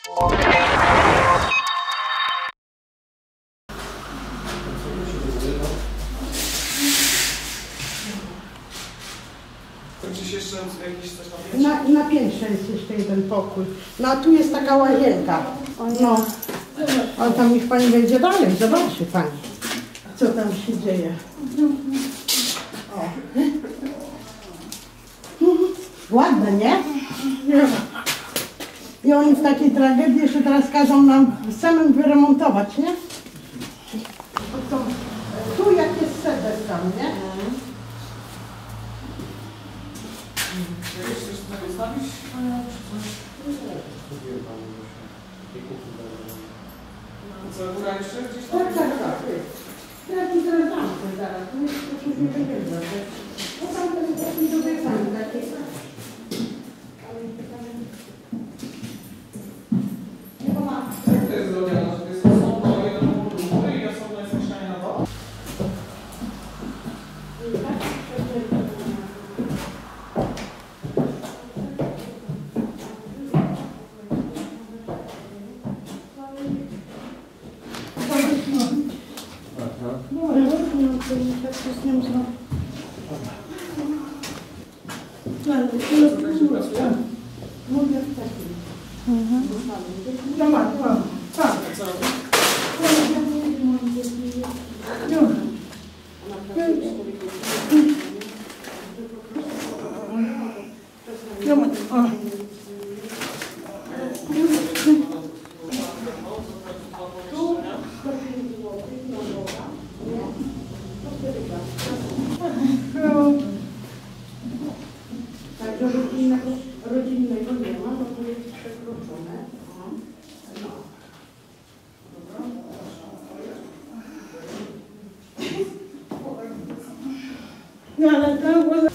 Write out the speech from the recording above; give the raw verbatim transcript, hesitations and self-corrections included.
Gdzieś jeszcze jakiś coś na piętrze? Na, na piętrze jest jeszcze jeden pokój. No a tu jest taka łazienka. No. Ale tam niech pani wejdzie dalej, zobaczy pani, co tam się dzieje. O. Ładne, nie? I oni w takiej tragedii jeszcze teraz każą nam samym wyremontować, nie? Tu jak jest sedek tam, nie? Chcesz coś tutaj zostawić? Co, góra jeszcze gdzieś tam? Tak, tak, tak. Ja tu teraz dam to zaraz, tu jest to już nie wygląda. No tam ten taki do wyjechania, takie. Jak to jest zrobione? To jest osobno jeden pokój do góry i osobno jest mieszkanie na dole? No, ale nie wiem, co mi tak się z nią zrobić. Ale to jest mówię w takim. No ma, no, tak. Co? No ma, o. Także rodzinnego, rodzinnego nie ma, no to jest przekroczone. No. No ale to było